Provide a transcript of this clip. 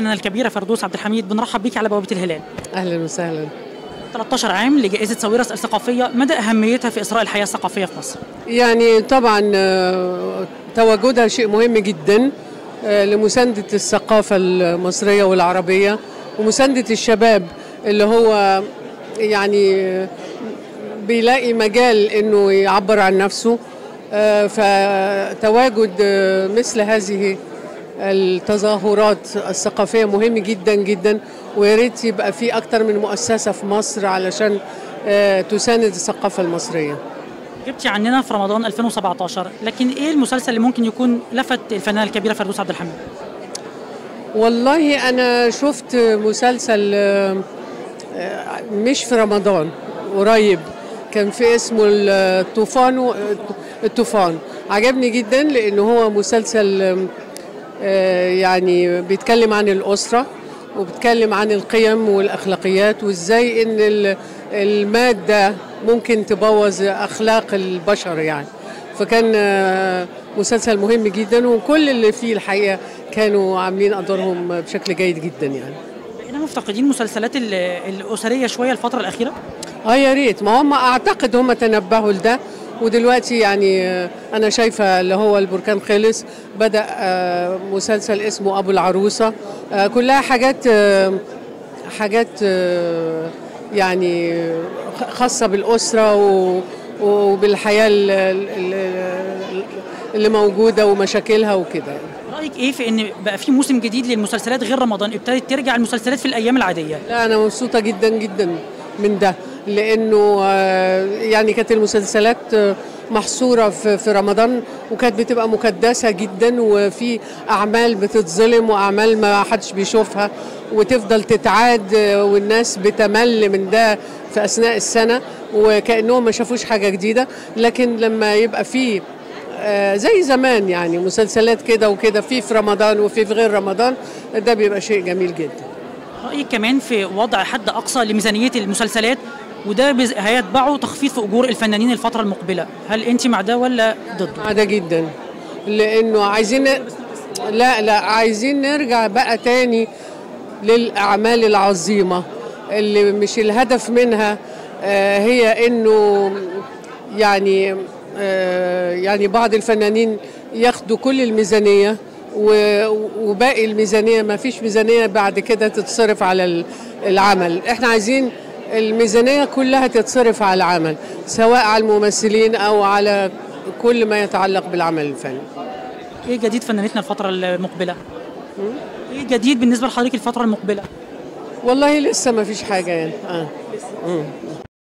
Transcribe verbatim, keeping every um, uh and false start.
الفنانة الكبيرة فردوس عبد الحميد، بنرحب بيك على بوابة الهلال. أهلا وسهلا. ثلاثة عشر عام لجائزة ساويرس الثقافية، مدى أهميتها في إسراء الحياة الثقافية في مصر؟ يعني طبعا تواجدها شيء مهم جدا لمساندة الثقافة المصرية والعربية ومساندة الشباب اللي هو يعني بيلاقي مجال إنه يعبر عن نفسه. فتواجد مثل هذه التظاهرات الثقافية مهم جدا جدا، ويا ريت يبقى في أكتر من مؤسسة في مصر علشان تساند الثقافة المصرية. جبتي عننا في رمضان ألفين وسبعة عشر، لكن إيه المسلسل اللي ممكن يكون لفت الفنانة الكبيرة فردوس عبد الحميد؟ والله أنا شفت مسلسل مش في رمضان قريب، كان في اسمه الطوفان. الطوفان عجبني جدا لأنه هو مسلسل يعني بيتكلم عن الأسرة وبيتكلم عن القيم والأخلاقيات وإزاي إن المادة ممكن تبوظ أخلاق البشر يعني. فكان مسلسل مهم جدا، وكل اللي فيه الحقيقة كانوا عاملين أدوارهم بشكل جيد جدا يعني. بقينا مفتقدين مسلسلات الأسرية شوية الفترة الأخيرة؟ اه يا ريت، ما هم أعتقد هم تنبهوا لده، ودلوقتي يعني أنا شايفة اللي هو البركان خلص، بدأ مسلسل اسمه أبو العروسة، كلها حاجات حاجات يعني خاصة بالأسرة وبالحياة اللي موجودة ومشاكلها وكده. رأيك إيه في إن بقى في موسم جديد للمسلسلات غير رمضان، ابتدت ترجع المسلسلات في الأيام العادية؟ لا أنا مبسوطة جدا جدا من ده، لأنه يعني كانت المسلسلات محصورة في رمضان وكانت بتبقى مكدسة جدا، وفي أعمال بتتظلم وأعمال ما حدش بيشوفها وتفضل تتعاد، والناس بتمل من ده في أثناء السنة وكأنهم ما شافوش حاجة جديدة. لكن لما يبقى في زي زمان يعني مسلسلات كده وكده، في في رمضان وفي في غير رمضان، ده بيبقى شيء جميل جدا. رأيك كمان في وضع حد أقصى لميزانية المسلسلات، وده هيتبعه تخفيض في أجور الفنانين الفترة المقبلة، هل أنت مع ده ولا ضده؟ مع ده جدا، لأنه عايزين لا لا عايزين نرجع بقى تاني للأعمال العظيمة اللي مش الهدف منها هي إنه يعني يعني بعض الفنانين ياخدوا كل الميزانية وباقي الميزانية ما فيش ميزانية بعد كده تتصرف على العمل. احنا عايزين الميزانية كلها تتصرف على العمل، سواء على الممثلين أو على كل ما يتعلق بالعمل الفني. ايه جديد فنانتنا الفترة المقبلة؟ ايه جديد بالنسبة لحضرتك الفترة المقبلة؟ والله لسه ما فيش حاجة يعني. آه.